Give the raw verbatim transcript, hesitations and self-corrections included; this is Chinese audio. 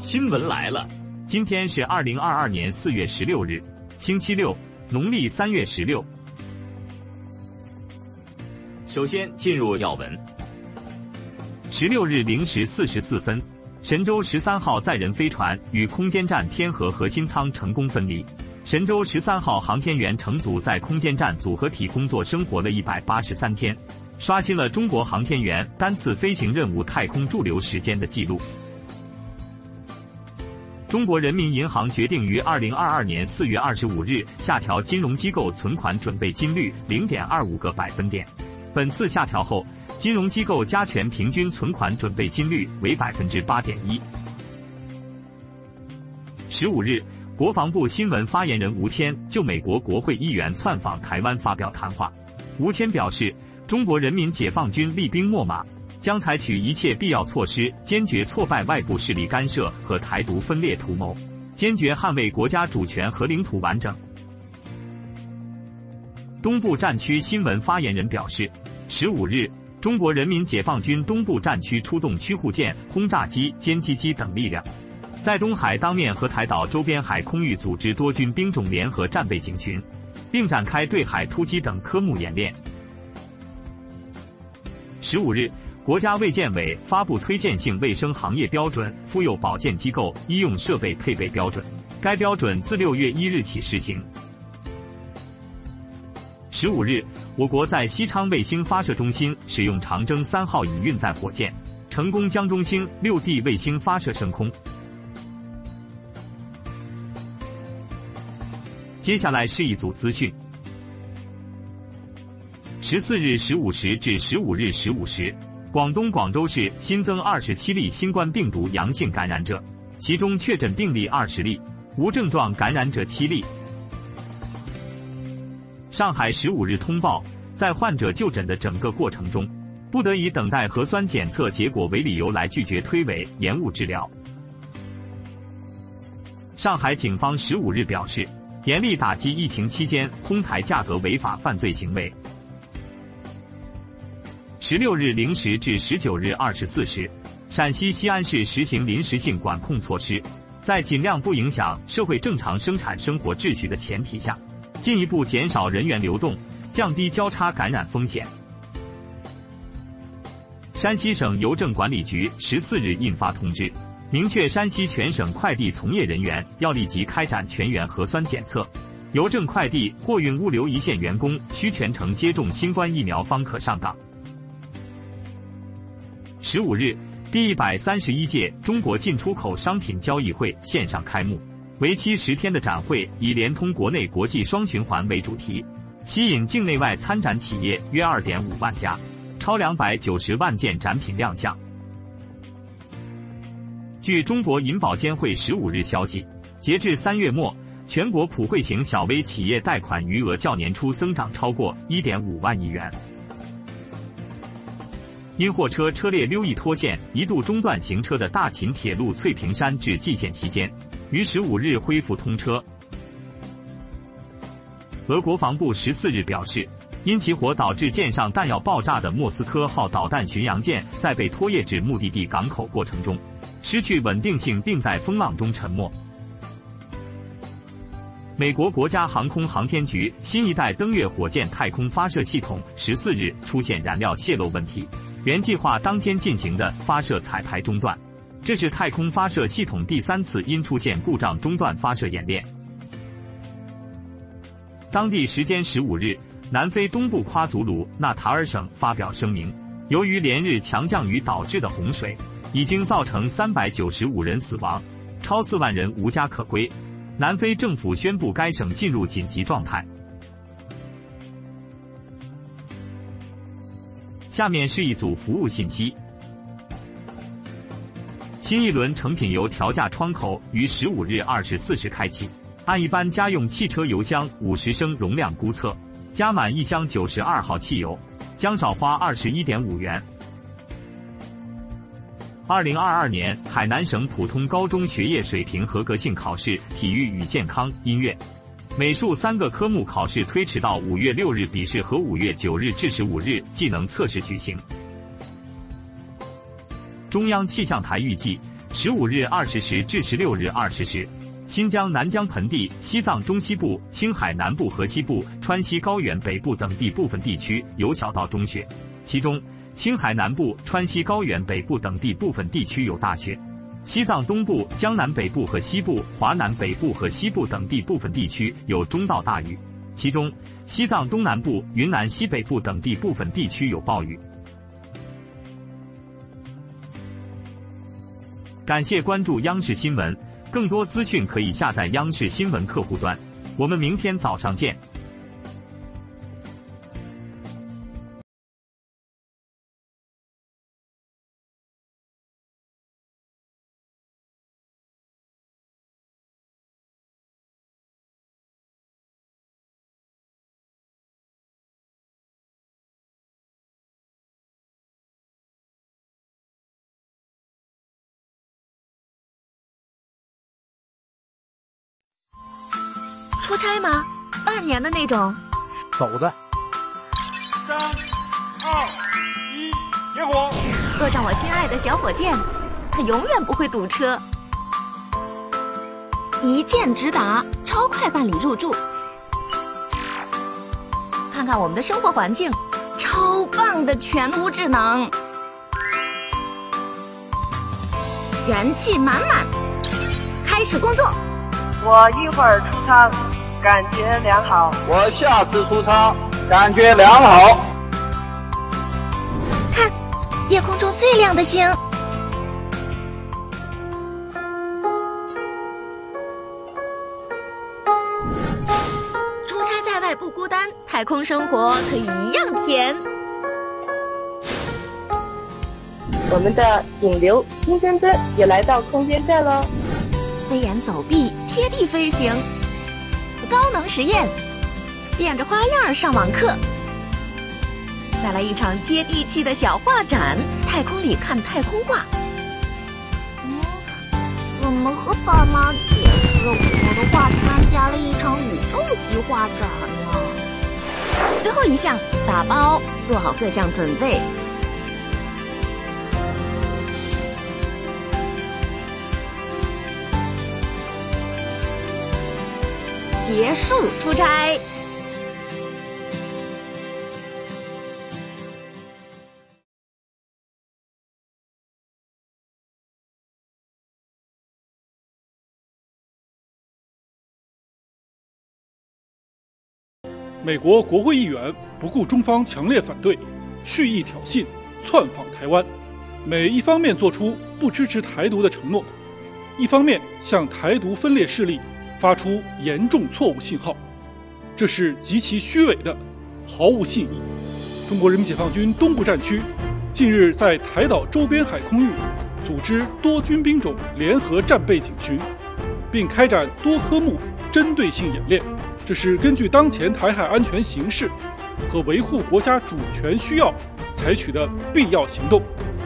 新闻来了， 今天是二零二二年四月十六日，星期六，农历三月十六。 首先进入要闻。 十六日零时四十四分，神舟十三号载人飞船与空间站天河核心舱成功分离。神舟十三号航天员乘组在空间站组合体工作生活了一百八十三天，刷新了中国航天员单次飞行任务太空驻留时间的记录。中国人民银行决定于二零二二年四月二十五日下调金融机构存款准备金率 零点二五个百分点。本次下调后，金融机构加权平均存款准备金率为 百分之八点一。十五日，国防部新闻发言人吴谦就美国国会议员窜访台湾发表谈话。吴谦表示，中国人民解放军厉兵秣马，将采取一切必要措施，坚决挫败外部势力干涉和台独分裂图谋，坚决捍卫国家主权和领土完整。东部战区新闻发言人表示，十五日，中国人民解放军东部战区出动驱护舰、轰炸机、歼击机等力量，在东海当面和台岛周边海空域组织多军兵种联合战备警巡，并展开对海突击等科目演练。十五日，国家卫健委发布推荐性卫生行业标准妇幼保健机构医用设备配备标准，该标准自六月一日起施行。十五日，我国在西昌卫星发射中心使用长征三号乙运载火箭，成功将中星六 D 卫星发射升空。接下来是一组资讯。十四日十五时至十五日十五时，广东广州市新增二十七例新冠病毒阳性感染者，其中确诊病例二十例，无症状感染者七例。上海十五日通报，在患者就诊的整个过程中，不得以等待核酸检测结果为理由来拒绝推诿、延误治疗。上海警方十五日表示，严厉打击疫情期间哄抬价格违法犯罪行为。十六日零时至十九日二十四时，陕西西安市实行临时性管控措施，在尽量不影响社会正常生产生活秩序的前提下，进一步减少人员流动，降低交叉感染风险。山西省邮政管理局十四日印发通知，明确山西全省快递从业人员要立即开展全员核酸检测，邮政快递货运物流一线员工需全程接种新冠疫苗方可上岗。十五日，第一百三十一届中国进出口商品交易会线上开幕，为期十天的展会以联通国内国际双循环为主题，吸引境内外参展企业约 二点五万家，超两百九十万件展品亮相。据中国银保监会十五日消息，截至三月末，全国普惠型小微企业贷款余额较年初增长超过 一点五万亿元。因货车车列溜溢脱线，一度中断行车的大秦铁路翠屏山至蓟县期间，于十五日恢复通车。俄国防部十四日表示，因起火导致舰上弹药爆炸的莫斯科号导弹巡洋舰在被拖曳至目的地港口过程中失去稳定性，并在风浪中沉没。美国国家航空航天局新一代登月火箭太空发射系统十四日出现燃料泄漏问题，原计划当天进行的发射彩排中断，这是太空发射系统第三次因出现故障中断发射演练。当地时间十五日，南非东部夸祖鲁纳塔尔省发表声明，由于连日强降雨导致的洪水，已经造成三百九十五人死亡，超四万人无家可归。南非政府宣布该省进入紧急状态。下面是一组服务信息。新一轮成品油调价窗口于十五日二十四时开启，按一般家用汽车油箱五十升容量估测，加满一箱九十二号汽油将少花 二十一点五元。二零二二年海南省普通高中学业水平合格性考试体育与健康、音乐、美术三个科目考试推迟到五月六日笔试和五月九日至十五日技能测试举行。中央气象台预计， 十五日二十时至十六日二十时，新疆南疆盆地、西藏中西部、青海南部和西部、川西高原北部等地部分地区有小到中雪，其中青海南部、川西高原北部等地部分地区有大雪。西藏东部、江南北部和西部、华南北部和西部等地部分地区有中到大雨，其中西藏东南部、云南西北部等地部分地区有暴雨。感谢关注央视新闻，更多资讯可以下载央视新闻客户端。我们明天早上见。 出差吗？半年的那种。 走的。 三、二、一，点火！ 坐上我心爱的小火箭，它永远不会堵车。一键直达，超快办理入住。看看我们的生活环境，超棒的全屋智能，元气满满。开始工作。 我一会儿出舱，感觉良好。 我下次出舱，感觉良好。 看，夜空中最亮的星。出差在外不孤单，太空生活可以一样甜。 我们的顶流金珍珍也来到空间站喽。 飞檐走壁，贴地飞行，高能实验，变着花样上网课。再来一场接地气的小画展，太空里看太空画。 嗯，怎么和爸妈解释我的画参加了一场宇宙级画展呢？ 最后一项，打包，做好各项准备。结束出差。 美国国会议员不顾中方强烈反对，蓄意挑衅，窜访台湾，每一方面做出不支持台独的承诺，一方面向台独分裂势力发出严重错误信号，这是极其虚伪的，毫无信义。中国人民解放军东部战区近日在台岛周边海空域组织多军兵种联合战备警巡，并开展多科目针对性演练，这是根据当前台海安全形势和维护国家主权需要采取的必要行动。